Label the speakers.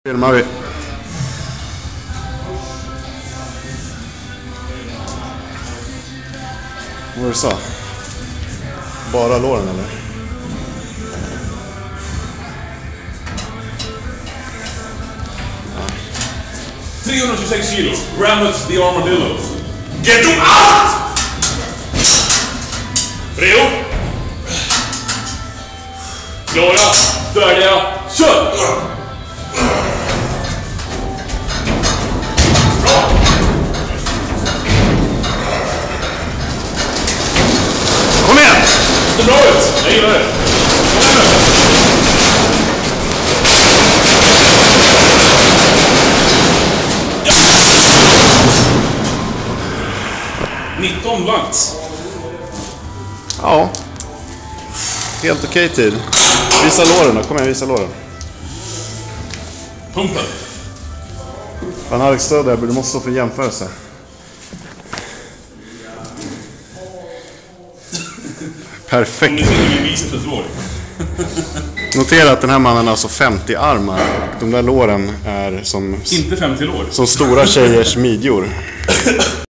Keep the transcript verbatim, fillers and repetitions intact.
Speaker 1: Filmar vi. Vad var det så? Bara låren eller?
Speaker 2: trehundratjugosex kilo. Rasmus the Armadillo. Get them out! Redo? Klara, färdiga, kör! Bra!
Speaker 1: Kom igen!
Speaker 2: Det är bra ut, jag gillar det. Kom igen nu! nitton blankt.
Speaker 1: Ja. Helt okej okay tid. Visa låren då, kom igen, visa låren.
Speaker 2: Pumpen.
Speaker 1: Han har stöd där, du måste stå för jämförelse. Perfekt. Notera att den här mannen har alltså femtio armar. De där låren är som,
Speaker 2: inte femtio lår.
Speaker 1: som stora tjejers midjor.